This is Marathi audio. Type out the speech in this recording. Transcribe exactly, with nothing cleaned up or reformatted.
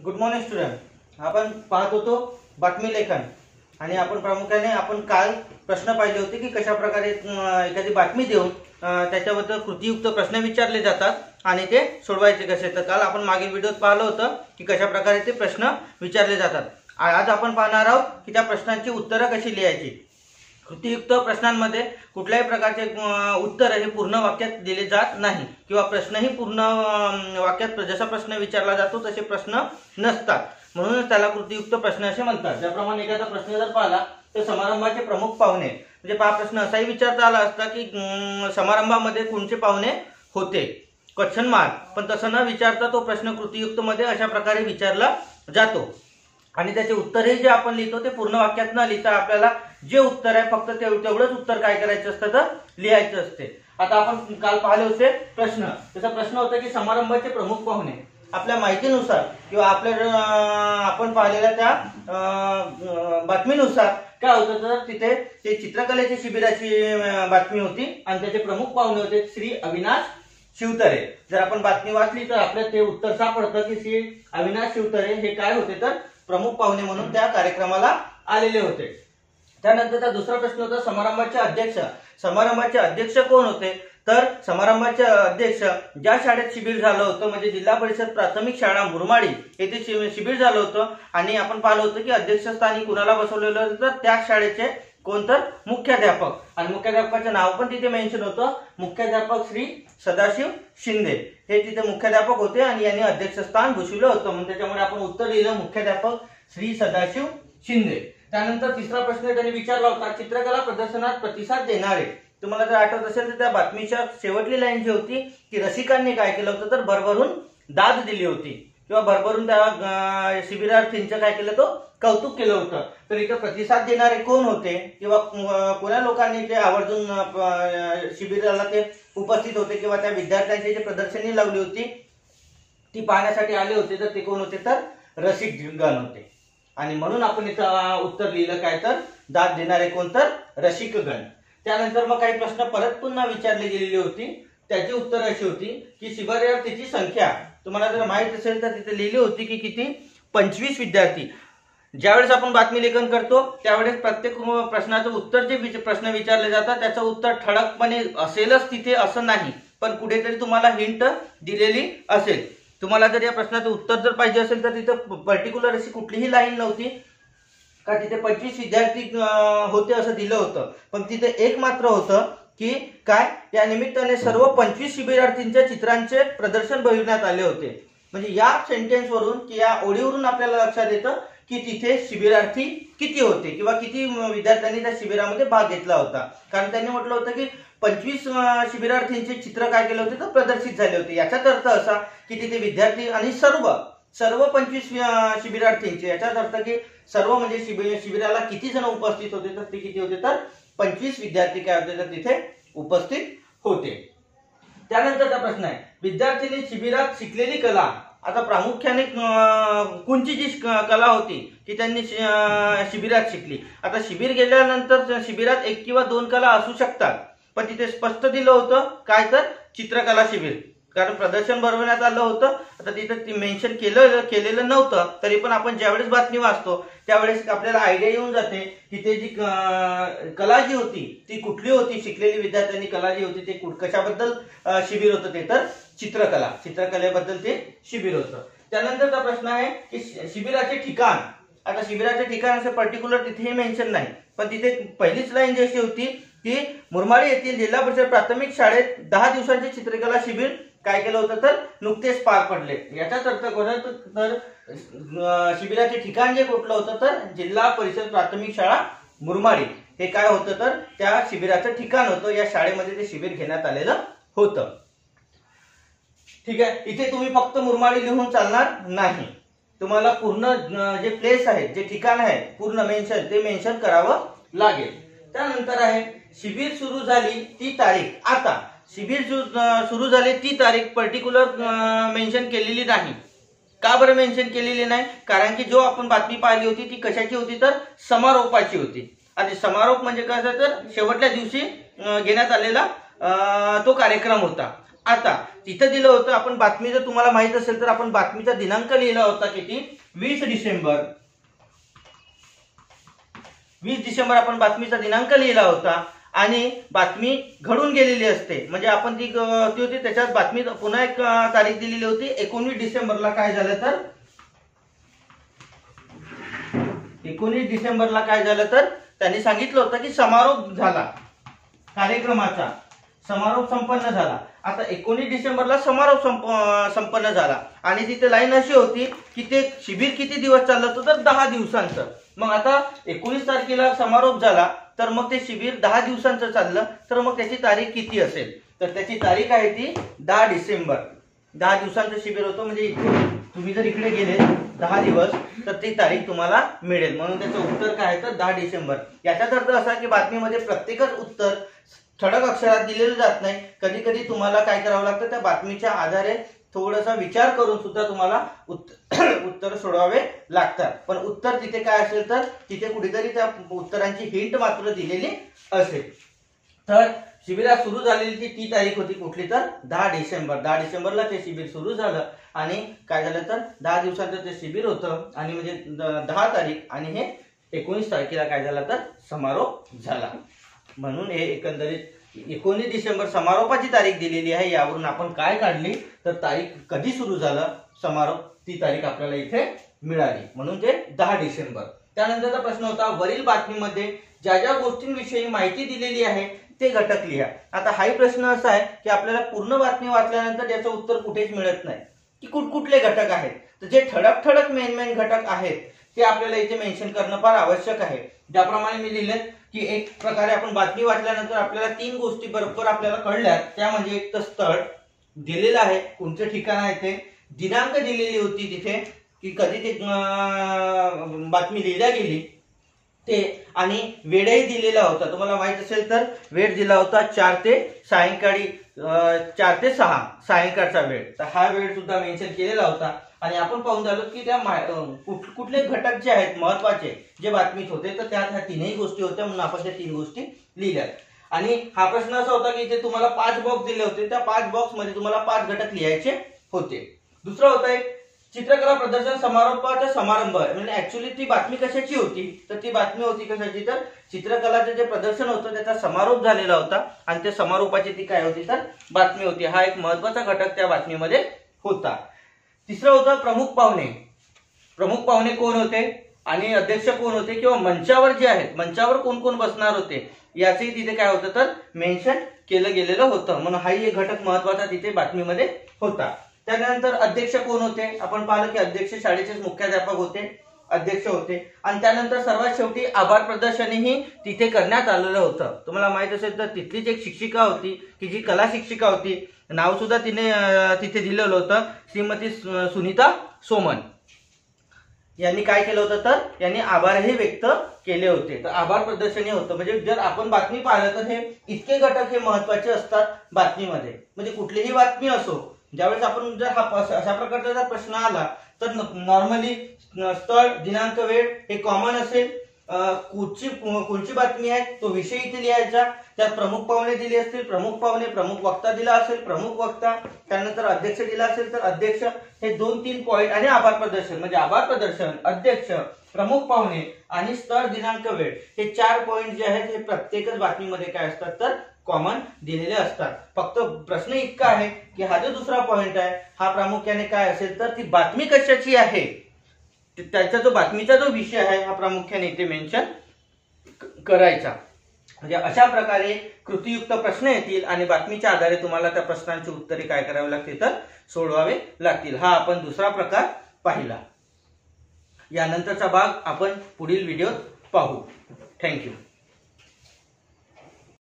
Good morning student. आपण पाहत होतो बातमी लेखन आणि आपण प्रामुख्याने आपण काल प्रश्न पाहिले होते की कशा प्रकारे एखादी बातमी देऊन त्याच्याबद्दल कृतीयुक्त प्रश्न विचारले जातात आणि ते सोडवायचे कसे। तर काल आपण मागील व्हिडिओत पाहिलं होतं की कशा प्रकारे ते प्रश्न विचारले जातात। आज आपण पाहणार आहोत की त्या प्रश्नांची उत्तरे कशी लिहायची। कृतीयुक्त प्रश्नांमध्ये कुठल्याही प्रकारचे उत्तर हे पूर्ण वाक्यात दिले जात नाही किंवा प्रश्नही पूर्ण वाक्यात जसा प्रश्न विचारला जातो तसे प्रश्न नसतात, म्हणूनच त्याला कृतीयुक्त प्रश्न असे म्हणतात। ज्याप्रमाणे एखादा प्रश्न जर पाहिला तर समारंभाचे प्रमुख पाहुणे म्हणजे पहा प्रश्न असाही विचारता आला असता की समारंभामध्ये कोणते पाहुणे होते क्वेश्चन मार्क, पण तसं न विचारता तो प्रश्न कृतीयुक्त मध्ये अशा प्रकारे विचारला जातो आणि त्याचे उत्तरही जे आपण लिहितो ते पूर्ण वाक्यात न लिहिता आपल्याला जे उत्तर आहे फक्त तेवढंच उत्तर काय करायचं असतं तर लिहायचं असते। आता आपण काल पाहिले होते प्रश्न, त्याचा प्रश्न होता की समारंभाचे प्रमुख पाहुणे आपल्या माहितीनुसार किंवा आपल्या आपण पाहिलेल्या त्या बातमीनुसार काय होतं तर तिथे ते चित्रकलेच्या शिबिराची बातमी होती आणि त्याचे प्रमुख पाहुणे होते श्री अविनाश शिवतरे। जर आपण बातमी वाचली तर आपल्याला ते उत्तर सापडतं की श्री अविनाश शिवतरे हे काय होते तर प्रमुख पाहुणे म्हणून त्या कार्यक्रमाला आलेले होते। त्यानंतरचा दुसरा प्रश्न होता समारंभाचे अध्यक्ष। समारंभाचे अध्यक्ष कोण होते तर समारंभाचे अध्यक्ष ज्या शाळेत शिबिर झालं होतं म्हणजे जिल्हा परिषद प्राथमिक शाळा मुरमाडी येथे शिबिर झालं होतं आणि आपण पाहिलं होतं की अध्यक्षस्थानी कुणाला बसवलेलं होतं तर त्या शाळेचे कोण तर मुख्याध्यापक, आणि मुख्याध्यापकाचं नाव पण तिथे मेन्शन होतं, मुख्याध्यापक श्री सदाशिव शिंदे हे तिथे मुख्याध्यापक होते आणि यांनी अध्यक्षस्थान भूषविलं होतं, म्हणून त्याच्यामुळे आपण उत्तर लिहिलं मुख्याध्यापक श्री सदाशिव शिंदे। त्यानंतर तिसरा प्रश्न त्यांनी विचारला होता चित्रकला प्रदर्शनात प्रतिसाद देणारे। तुम्हाला जर आठवत असेल तर त्या बातमीच्या शेवटली लाईन जी होती की रसिकांनी काय केलं होतं तर भरभरून दाद दिली होती किंवा भरभरून त्या शिबिरार्थींचं काय केलं तो कौतुक केलं होतं। तर इथं प्रतिसाद देणारे कोण होते किंवा कोणा लोकांनी ते आवर्जून शिबिराला ते उपस्थित होते किंवा त्या विद्यार्थ्यांची जी प्रदर्शनी लावली होती ती पाहण्यासाठी आले होते तर ते कोण होते तर रसिकगण होते, आणि म्हणून आपण इथं उत्तर लिहिलं काय तर दाद देणारे कोण तर रसिकगण। त्यानंतर मग काही प्रश्न परत पुन्हा विचारले गेलेली होती, त्याची उत्तर अशी होती की शिबिरार्थीची संख्या तुम्हाला जर माहित असेल तर तिथे लिहिली होती की किती पंचवीस विद्यार्थी। ज्यावेळेस आपण बातमी लेखन करतो त्यावेळेस प्रत्येक प्रश्नाचं उत्तर जे प्रश्न विचारले जातात त्याचं उत्तर ठळकपणे असेलच तिथे असं नाही, पण कुठेतरी तुम्हाला हिंट दिलेली असेल। तुम्हाला जर या प्रश्नाचं उत्तर जर पाहिजे असेल तर तिथं पर्टिक्युलर अशी कुठलीही लाईन नव्हती का तिथे पंचवीस विद्यार्थी होते असं दिलं होतं, पण तिथे एक मात्र होतं की काय या निमित्ताने सर्व पंचवीस शिबिरार्थींच्या चित्रांचे प्रदर्शन भरविण्यात आले होते। म्हणजे या सेंटेन्स वरून की या ओळीवरून आपल्याला लक्षात येतं की तिथे शिबिरार्थी किती होते किंवा किती विद्यार्थ्यांनी त्या शिबिरामध्ये भाग घेतला होता, कारण त्यांनी म्हटलं होतं की पंचवीस शिबिरार्थींचे चित्र काय केले होते तर प्रदर्शित झाले होते। याचाच अर्थ असा की तिथे विद्यार्थी आणि सर्व सर्व पंचवीस शिबिरार्थींचे, याचाच अर्थ की सर्व म्हणजे शिबिर शिबिराला किती जण उपस्थित होते तर ते किती होते तर पंचवीस विद्यार्थी काय होते तर तिथे उपस्थित होते। त्यानंतरचा प्रश्न आहे विद्यार्थ्यांनी शिबिरात शिकलेली कला। आता प्रामुख्याने कोणची जी कला होती की त्यांनी शिबिरात शिकली। आता शिबिर गेल्यानंतर शिबिरात एक किंवा दोन कला असू शकतात, पण तिथे स्पष्ट दिलं होतं काय तर चित्रकला शिबिर, कारण प्रदर्शन भरवण्यात आलं होतं। आता तिथे मेन्शन केलं केलेलं नव्हतं तरी पण आपण ज्यावेळेस बातमी वाचतो त्यावेळेस आपल्याला आयडिया येऊन जाते की ते जी कला जी होती ती कुठली होती, शिकलेली विद्यार्थ्यांनी कला जी होती ते कशाबद्दल शिबिर होतं ते तर चित्रकला, चित्रकलेबद्दल ते शिबिर होतं। त्यानंतरचा प्रश्न आहे की शिबिराचे ठिकाण। आता शिबिराचे ठिकाण असं पर्टिक्युलर तिथेही मेन्शन नाही, पण तिथे पहिलीच लाईन जी अशी होती की मुरमाडी येथील जिल्हा परिषद प्राथमिक शाळेत दहा दिवसांचे चित्रकला शिबिर काय केलं होतं तर नुकतेच पार पडले। याचाच अर्थ कोणता तर शिबिराचे ठिकाण जे कुठलं होतं तर जिल्हा परिषद प्राथमिक शाळा मुरमाडी हे काय होतं तर त्या शिबिराचं ठिकाण होतं, या शाळेमध्ये ते शिबिर घेण्यात आलेलं होतं। ठीक आहे, इथे तुम्ही फक्त मुरमाडी लिहून चालणार नाही, तुम्हाला पूर्ण जे प्लेस आहे जे ठिकाण आहे पूर्ण मेन्शन ते मेन्शन करावं लागेल। त्यानंतर आहे शिबिर सुरू झाली ती तारीख। आता शिबिर सुरू झाले ती तारीख पर्टिक्युलर मेन्शन केलेली नाही। का बरं मेन्शन केलेली नाही, कारण की जो आपण बातमी पाहिली होती ती कशाची होती तर समारोपाची होती, आणि समारोप म्हणजे कसं तर शेवटच्या दिवशी घेण्यात आलेला तो कार्यक्रम होता। आता तिथं दिलं होतं आपण बातमी, जर तुम्हाला माहित असेल तर आपण बातमीचा दिनांक लिहिला होता किती, वीस डिसेंबर. वीस डिसेंबर आपण बातमीचा दिनांक लिहिला होता आणि बातमी घडून गेलेली असते, म्हणजे आपण ती होती त्याच्यात बातमी पुन्हा एक तारीख दिलेली होती एकोणीस डिसेंबरला. काय झालं तर एकोणीस डिसेंबरला काय झालं तर त्यांनी सांगितलं होतं की समारोप झाला कार्यक्रमाचा, समारोप संपन्न झाला. आता एकोणीस डिसेंबरला समारोप संपन्न झाला आणि तिथे लाईन अशी होती की ते शिबिर किती दिवस चाललं होतं तर दहा दिवसांचं. मग आता एकोणीस तारखेला समारोप झाला तर मग ते शिबिर दहा दिवसांचं चाललं, तर मग त्याची तारीख किती असेल, तर त्याची तारीख आहे ती दहा डिसेंबर. दहा दिवसांचं शिबिर होतं, म्हणजे तुम्ही जर इकडे गेले दहा दिवस तर ती तारीख तुम्हाला मिळेल, म्हणून त्याचं उत्तर काय आहे तर दहा डिसेंबर. याचाच अर्थ असा की बातमीमध्ये प्रत्येकच उत्तर ठळक अक्षरात दिलेलं जात नाही. कधी कधी तुम्हाला काय करावं लागतं, त्या बातमीच्या आधारे थोडासा विचार करून सुद्धा तुम्हाला उत्तर सोडवावे लागतात. पण उत्तर तिथे काय असेल तर तिथे कुठेतरी त्या उत्तरांची हिंट मात्र दिलेली असेल. तर शिबिरात सुरू झालेली ती तारीख होती कुठली तर दहा डिसेंबर. दहा डिसेंबरला ते शिबिर सुरू झालं आणि काय झालं तर दहा दिवसांचं ते शिबिर होतं आणि म्हणजे दहा तारीख आणि हे एकोणीस तारखेला काय झालं तर समारोप झाला. म्हणून हे एकंदरीत एकोणीस डिसेंबर समारोपाची तारीख दिलेली आहे. यावरून आपण काय काढली तर तारीख कधी सुरू झालं समारोप, ती तारीख आपल्याला इथे मिळाली, म्हणून ते दहा डिसेंबर. त्यानंतरचा प्रश्न होता वरील बातमीमध्ये ज्या ज्या गोष्टींविषयी माहिती दिलेली आहे ते घटक लिहा. आता हाही प्रश्न असा आहे की आपल्याला पूर्ण बातमी वाचल्यानंतर याचं उत्तर कुठेच मिळत नाही की कुठकुठले घटक आहेत. तर जे ठळक ठळक मेन मेन घटक आहेत ते आपल्याला इथे मेन्शन करणं फार आवश्यक आहे. ज्याप्रमाणे मी लिहिले की एक प्रकारे आपण बातमी वाचल्यानंतर आपल्याला तीन गोष्टी बरोबर आपल्याला कळल्या, त्या म्हणजे एक तर स्थळ दिलेलं आहे, कोणतं ठिकाण आहे ते, दिनांक दिलेली होती तिथे की कधी ते बातमी लिहिल्या गेली ते, आणि वेळही दिलेला होता. तुम्हाला माहित असेल तर वेळ दिला होता चार ते सायंकाळी चार ते सहा सायंकाळचा वेळ. तर हा वेळ सुद्धा मेन्शन केलेला होता. आणि आपण पाहून झालो की त्या कुठले घटक जे आहेत महत्वाचे जे बातमीत होते तर त्यात ह्या तीनही गोष्टी होत्या, म्हणून आपण त्या तीन गोष्टी लिहिल्या. आणि हा प्रश्न असा होता की इथे तुम्हाला पाच बॉक्स दिले होते, त्या पाच बॉक्स मध्ये तुम्हाला पाच घटक लिहायचे होते. दुसरा होता एक चित्रकला प्रदर्शन समारोपाचा समारंभ, म्हणजे ऍक्च्युअली ती बातमी कशाची होती तर ती बातमी होती कशाची तर चित्रकलाचं जे प्रदर्शन होतं त्याचा समारोप झालेला होता आणि त्या समारोपाची ती काय होती तर बातमी होती. हा एक महत्वाचा घटक त्या बातमीमध्ये होता. तिसरं होतं प्रमुख पाहुणे. प्रमुख पाहुणे कोण होते आणि अध्यक्ष कोण होते किंवा मंचावर जे आहेत मंचावर कोण कोण बसणार होते याचंही तिथे काय होतं तर मेन्शन केलं गेलेलं होतं, म्हणून हाही एक घटक महत्वाचा तिथे बातमीमध्ये होता. त्यानंतर अध्यक्ष कोण होते, आपण पाहिलं की अध्यक्ष शाळेचे मुख्याध्यापक होते, अध्यक्ष होते. आणि त्यानंतर सर्वात शेवटी आभार प्रदर्शनही तिथे करण्यात आलेलं होतं. तुम्हाला माहित असेल तर तिथलीच एक शिक्षिका होती की जी कला शिक्षिका होती, नाव सुद्धा तिने तिथे दिलेलं होतं, श्रीमती सुनीता सोमन. यांनी काय केलं होतं तर यांनी आभारही व्यक्त केले होते. तर आभार प्रदर्शन हे होतं. म्हणजे जर आपण बातमी पाहिलं तर हे इतके घटक हे महत्वाचे असतात बातमीमध्ये. म्हणजे कुठलीही बातमी असो, ज्यावेळेस आपण जर हा अशा प्रकारचा जर प्रश्न आला तर नॉर्मली स्थळ दिनांक वेळ हे कॉमन असेल. कुठची कोणची बातमी आहे तो विषय इथे लिहायचा. त्यात प्रमुख पाहुणे दिले असतील, प्रमुख पाहुणे, प्रमुख वक्ता दिला असेल, प्रमुख वक्ता, त्यानंतर अध्यक्ष दिला असेल तर अध्यक्ष, हे दोन तीन पॉईंट. आणि आभार प्रदर्शन म्हणजे आभार प्रदर्शन, अध्यक्ष, प्रमुख पाहुणे आणि स्थळ दिनांक वेळ हे चार पॉईंट जे आहेत हे प्रत्येकच बातमीमध्ये काय असतात तर कॉमन दिलेले असतात. फक्त प्रश्न इतका आहे की हा जो दुसरा पॉईंट आहे हा प्रामुख्याने काय असेल तर ती बातमी कशाची आहे, त्याचा जो बातमीचा जो विषय आहे हा प्रामुख्याने इथे मेन्शन करायचा. म्हणजे अशा प्रकारे कृतीयुक्त प्रश्न येतील आणि बातमीच्या आधारे तुम्हाला त्या प्रश्नांची उत्तरे काय करावी लागतील तर सोडवावे लागतील. हा आपण दुसरा प्रकार पाहिला. यानंतरचा भाग आपण पुढील व्हिडिओत पाहू. थँक्यू.